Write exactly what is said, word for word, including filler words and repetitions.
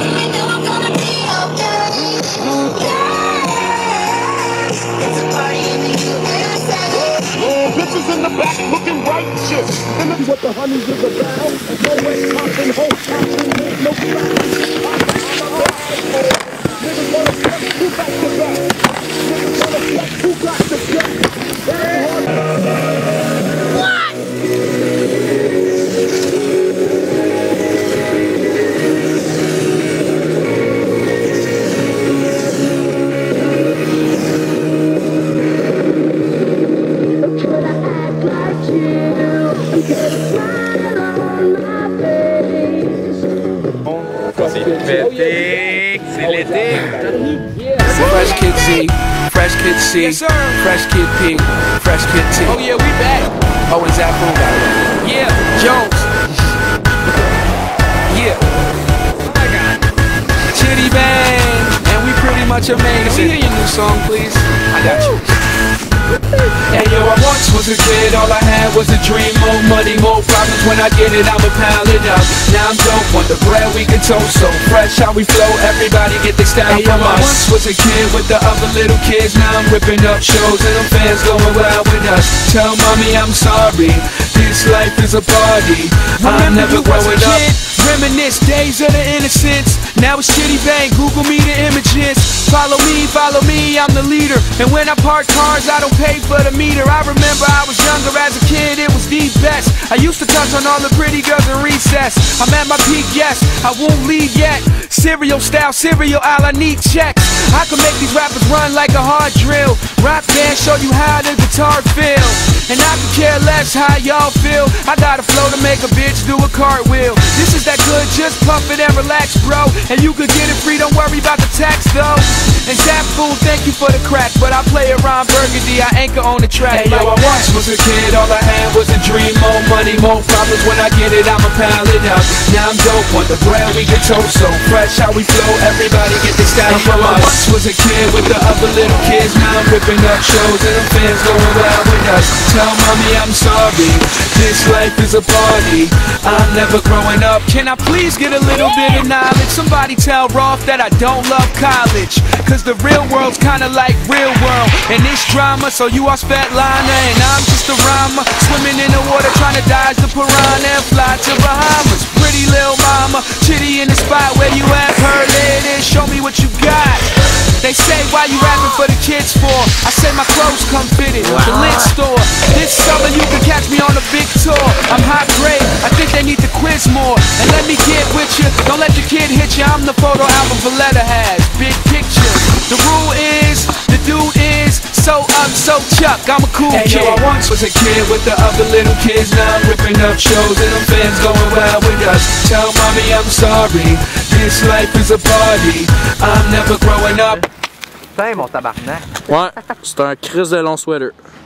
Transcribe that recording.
Bitches in the back looking righteous. And that's what the honeys is about. No West Compton, whole Compton, there's no crowd. Niggas wanna flex, who got the back? Niggas wanna flex, who got the back? What? C'est l'été. C'est Fresh Kid Z, Fresh Kid C, yes, Fresh Kid P, Fresh Kid T. Oh yeah, we back. Oh, and Zach Boone got it. Yeah, Jones. Yeah. Oh my God. Chitty Bang, and we pretty much amazing. Can we hear your new song, please? I got you. Hey yo, I once was a kid, all I had was a dream. More money, more problems, when I get it, I'ma pound it up. Now I'm dope, want the bread we can toast. So fresh how we flow, everybody get their style hey, from yo, us. I once was a kid with the other little kids. Now I'm ripping up shows and them fans going wild with us. Tell mommy I'm sorry, this life is a party. I'm never growing up. Reminisce days of the innocence. Now it's Chitty Bang, Google me the images. Follow me, follow me, I'm the leader. And when I park cars, I don't pay for the meter. I remember I was younger as a kid, it was the best. I used to touch on all the pretty girls in recess. I'm at my peak, yes, I won't leave yet. Cereal style, cereal aisle, I need checks. I can make these rappers run like a hard drill. Rock band, show you how the guitar feel. And I could care less how y'all feel. I got a flow to make a bitch do a cartwheel. This is that good, just pump it and relax, bro. And you could get it free, don't worry about the tax, though. And Zap Fool, thank you for the crack, but I play around Burgundy, I anchor on the track. Hey yo, I once was a kid, all I had was a dream. More money, more problems, when I get it, I'ma pile it up. Now I'm dope, want the bread we can toast. So fresh how we flow, everybody get their style from us. I once was a kid with the other little kids. Now I'm ripping up shows and them fans going wild with us. Tell mommy I'm sorry, this life is a party. I'm never growing up. Can I please get a little bit of knowledge? Somebody tell Rolf that I don't love college, cause the real world's kinda like real world. And it's drama, so you are Svetlana and I'm just a rhymer, swimming in the water trying to dodge the piranha and fly to Bahamas. Pretty little mama, Chitty in the spot where you at, her lady, show me what you got. They say, why you rapping for the kids for? I say my clothes come fitted, the lid store. This summer you can catch me on a big tour. I'm hot grade, I think they need to quiz more. And let me get with you, don't let your kid hit you. I'm the photo album Valletta has, big picture. The rule is, the dude is, so up, so Chuck, I'm a cool hey, kid. Yo, I once was a kid with the other little kids. Now I'm ripping up shows and them fans going wild with us. Tell mommy I'm sorry, this life is a party. I'm never growing up. Putain, mon tabarnak. Ouais, c'est un crise de long sweater.